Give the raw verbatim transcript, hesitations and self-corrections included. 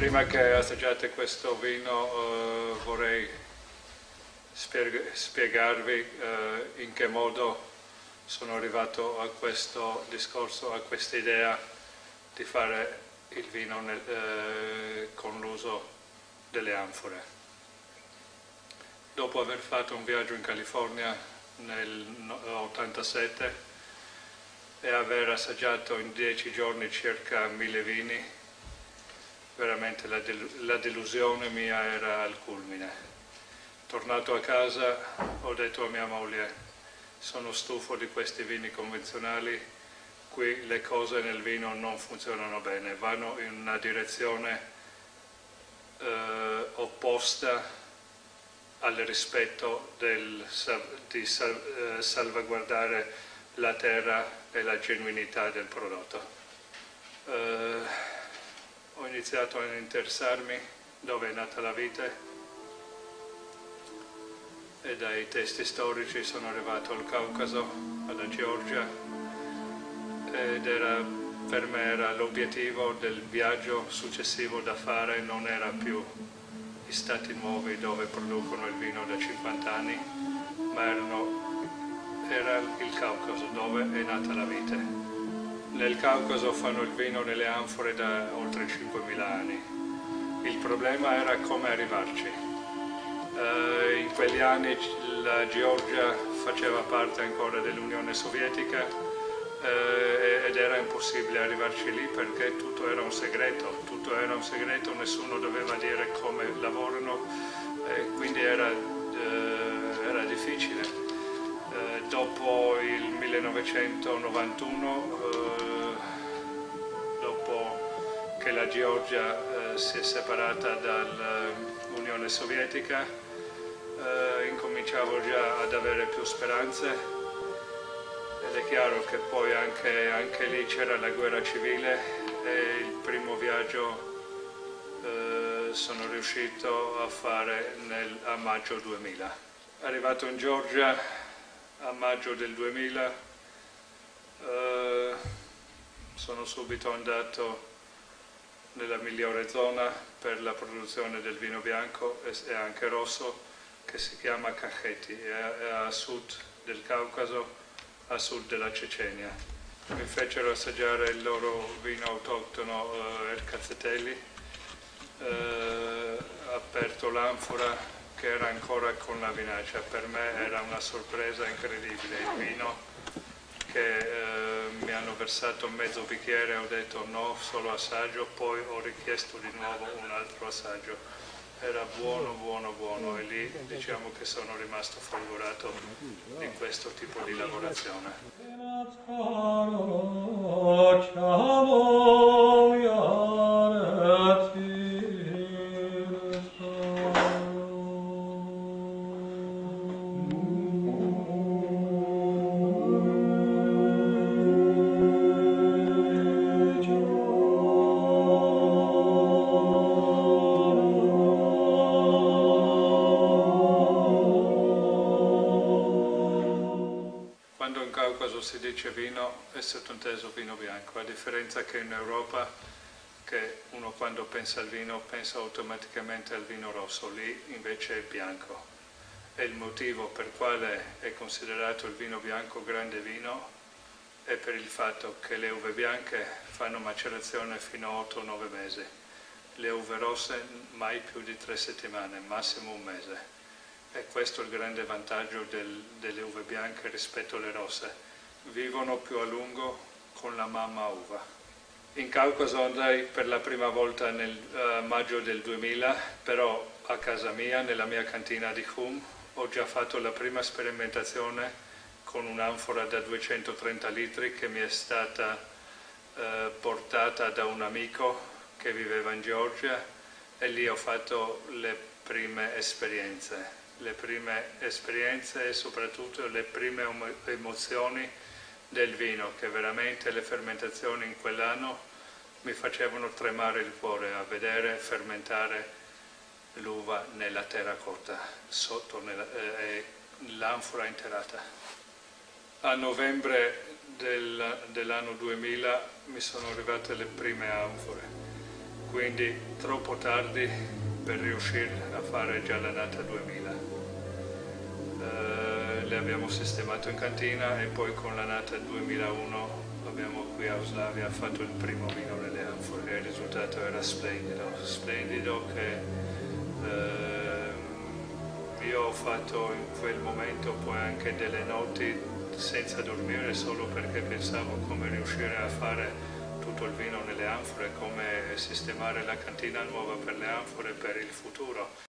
Prima che assaggiate questo vino eh, vorrei spiegarvi eh, in che modo sono arrivato a questo discorso, a questa idea di fare il vino nel, eh, con l'uso delle anfore. Dopo aver fatto un viaggio in California nel ottantasette e aver assaggiato in dieci giorni circa mille vini, veramente la, del la delusione mia era al culmine. Tornato a casa ho detto a mia moglie: sono stufo di questi vini convenzionali, qui le cose nel vino non funzionano bene, vanno in una direzione eh, opposta al rispetto del, di sal, eh, salvaguardare la terra e la genuinità del prodotto. Eh, ho iniziato a interessarmi dove è nata la vite e dai testi storici sono arrivato al Caucaso, alla Georgia, ed era, per me era l'obiettivo del viaggio successivo da fare, non era più gli stati nuovi dove producono il vino da cinquanta anni, ma erano, era il Caucaso dove è nata la vite. Nel Caucaso fanno il vino nelle anfore da oltre cinquemila anni. Il problema era come arrivarci. Uh, in quegli anni la Georgia faceva parte ancora dell'Unione Sovietica uh, ed era impossibile arrivarci lì perché tutto era un segreto, tutto era un segreto, nessuno doveva dire come lavorano, e quindi era, uh, era difficile. Uh, dopo il millenovecentonovantuno, uh, dopo che la Georgia uh, si è separata dall'Unione Sovietica, uh, incominciavo già ad avere più speranze, ed è chiaro che poi anche, anche lì c'era la guerra civile e il primo viaggio uh, sono riuscito a fare nel, a maggio duemila. Arrivato in Georgia a maggio del duemila, eh, sono subito andato nella migliore zona per la produzione del vino bianco e anche rosso, che si chiama Kakheti, è a sud del Caucaso, a sud della Cecenia. Mi fecero assaggiare il loro vino autoctono, eh, il Cazzetelli, eh, aperto l'anfora, che era ancora con la vinaccia. Per me era una sorpresa incredibile. Il vino che eh, mi hanno versato mezzo bicchiere, ho detto no, solo assaggio, poi ho richiesto di nuovo un altro assaggio. Era buono, buono, buono, e lì diciamo che sono rimasto folgorato di questo tipo di lavorazione. Quando in Caucaso si dice vino è sottinteso vino bianco, a differenza che in Europa, che uno quando pensa al vino pensa automaticamente al vino rosso, lì invece è bianco. E il motivo per quale è considerato il vino bianco grande vino è per il fatto che le uve bianche fanno macerazione fino a otto nove mesi, le uve rosse mai più di tre settimane, massimo un mese. E questo è il grande vantaggio del, delle uve bianche rispetto alle rosse. Vivono più a lungo con la mamma uva. In Caucaso andai per la prima volta nel uh, maggio del duemila, però a casa mia, nella mia cantina di Khum, ho già fatto la prima sperimentazione con un'anfora da duecentotrenta litri che mi è stata uh, portata da un amico che viveva in Georgia, e lì ho fatto le prime esperienze. le prime esperienze e soprattutto le prime emozioni del vino, che veramente le fermentazioni in quell'anno mi facevano tremare il cuore a vedere fermentare l'uva nella terracotta, sotto eh, l'anfora interrata. A novembre del, dell'anno duemila mi sono arrivate le prime anfore quindi troppo tardi per riuscire a fare già l'annata duemila. Eh, le abbiamo sistemato in cantina e poi con l'annata duemilauno abbiamo qui a Oslavia fatto il primo vino nelle anfore e il risultato era splendido, splendido che eh, io ho fatto in quel momento poi anche delle notti senza dormire solo perché pensavo come riuscire a fare tutto il vino nelle anfore, come sistemare la cantina nuova per le anfore per il futuro.